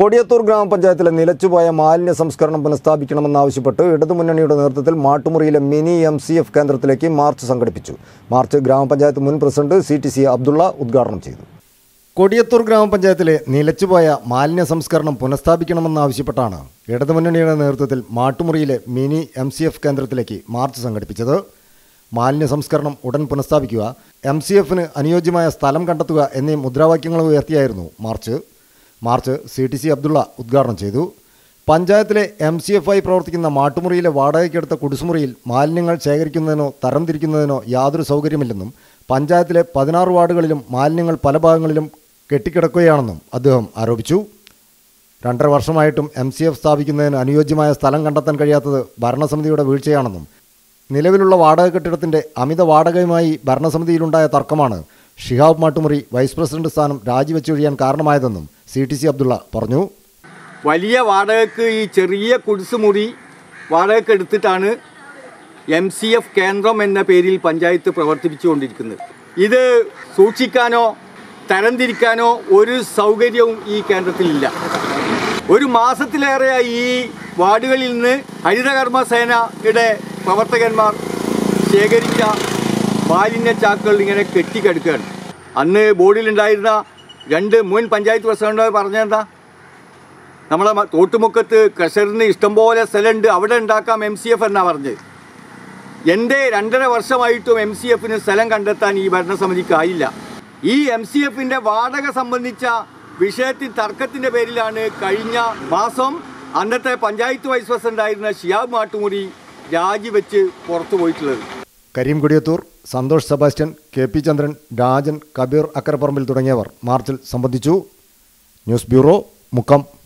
കൊടിയത്തൂർ ഗ്രാമപഞ്ചായത്തിലെ നിലച്ചുപോയ മാലിന്യ സംസ്കരണം പുനഃസ്ഥാപിക്കണമെന്നാവശ്യപ്പെട്ട് ഇടതുമുന്നണിയുടെ നേതൃത്വത്തിൽ മാട്ടുമുറിയിലെ മിനി MCF കേന്ദ്രത്തിലേക്ക് മാർച്ച് സംഘടിപ്പിച്ചു. മാർച്ച് ഗ്രാമപഞ്ചായത്ത് മുൻ പ്രസിഡന്റ് CTC അബ്ദുള്ള ഉദ്ഘാടനം ചെയ്തു. കൊടിയത്തൂർ ഗ്രാമപഞ്ചായത്തിലെ നിലച്ചുപോയ മാലിന്യ സംസ്കരണം പുനഃസ്ഥാപിക്കണമെന്നാവശ്യപ്പെട്ടാണ് ഇടതുമുന്നണിയുടെ നേതൃത്വത്തിൽ മാട്ടുമുറിയിലെ മിനി MCF കേന്ദ്രത്തിലേക്ക് മാർച്ച് സംഘടിപ്പിച്ചത്. മാലിന്യ സംസ്കരണം ഉടൻ പുനഃസ്ഥാപിക്കുക, MCFന് അനുയോജ്യമായ സ്ഥലം കണ്ടെത്തുക എന്നീ മുദ്രാവാക്യങ്ങൾ ഉയർത്തിയായിരുന്നു മാർച്ച് CTC അബ്ദുള്ള ഉദ്ഘാടനം ചെയ്തു. പഞ്ചായത്തിലെ MCF ആയി പ്രവർത്തിക്കുന്ന മാട്ടുമുറിയിലെ വാടകയ്ക്കെടുത്ത കുടിസുമുറിയിൽ മാലിന്യങ്ങൾ ശേഖരിക്കുന്നതിനോ തരംതിരിക്കുന്നതിനോ യാതൊരു സൗകര്യമില്ലെന്നും പഞ്ചായത്തിലെ 16 വാർഡുകളിലും മാലിന്യങ്ങൾ പല ഭാഗങ്ങളിലും കെട്ടിക്കിടക്കുകയാണെന്നും അദ്ദേഹം ആരോപിച്ചു. 2.5 വർഷമായിട്ടും MCF സ്ഥാപിക്കുന്നതിന് അനുയോജ്യമായ സ്ഥലം കണ്ടെത്താൻ കഴിയാത്തത് ഭരണസമിതിയുടെ വീഴ്ചയാണെന്നും നിലവിലുള്ള വാടക കെട്ടിടത്തിൻ്റെ അമിത വാടകയുമായി ഭരണസമിതിയിലുണ്ടായ തർക്കമാണ് ഷിഹാബ് മാട്ടുമുറി വൈസ് പ്രസിഡന്റ് സ്ഥാനം രാജിവെച്ചൊഴിയാൻ കാരണമായതെന്നും CTC അബ്ദുള്ള പറഞ്ഞു. വലിയ വാടകയ്ക്ക് ഈ ചെറിയ കുടിസുമുറി വാടകയ്ക്ക് എടുത്തിട്ടാണ് MCF കേന്ദ്രം എന്ന പേരിൽ പഞ്ചായത്ത് പ്രവർത്തിപ്പിച്ചുകൊണ്ടിരിക്കുന്നത്. ഇത് സൂക്ഷിക്കാനോ തരംതിരിക്കാനോ ഒരു സൗകര്യവും ഈ കേന്ദ്രത്തിലില്ല. ഒരു മാസത്തിലേറെയായി ഈ വാർഡുകളിൽ നിന്ന് ഹരിതകർമ്മസേനയുടെ പ്രവർത്തകന്മാർ ശേഖരിച്ച മാലിന്യ ചാക്കുകൾ ഇങ്ങനെ കെട്ടിക്കെടുക്കുകയാണ്. അന്ന് ബോർഡിലുണ്ടായിരുന്ന 2 മുൻ പഞ്ചായത്ത് പ്രസിഡന്റ് പറഞ്ഞെന്താ, നമ്മളെ തോട്ടുമുക്കത്ത് ക്രഷറിന് ഇഷ്ടംപോലെ സ്ഥലമുണ്ട്, അവിടെ ഉണ്ടാക്കാം MCF എന്നാണ് പറഞ്ഞത്. എൻ്റെ 2.5 വർഷമായിട്ടും MCFന് സ്ഥലം കണ്ടെത്താൻ ഈ ഭരണസമിതിക്കായില്ല. ഈ MCFൻ്റെ വാടക സംബന്ധിച്ച വിഷയത്തിൽ തർക്കത്തിൻ്റെ പേരിലാണ് കഴിഞ്ഞ മാസം അന്നത്തെ പഞ്ചായത്ത് വൈസ് പ്രസിഡന്റായിരുന്ന ഷിഹാബ് മാട്ടുമുറി രാജിവെച്ച് പുറത്തു പോയിട്ടുള്ളത്. കരീം കൊടിയത്തൂർ, സന്തോഷ് സെബാസ്റ്റ്യൻ, KP ചന്ദ്രൻ, രാജൻ, കബീർ അക്കരപ്പറമ്പിൽ തുടങ്ങിയവർ മാർച്ചിൽ സംബന്ധിച്ചു. News bureau, Mukkam.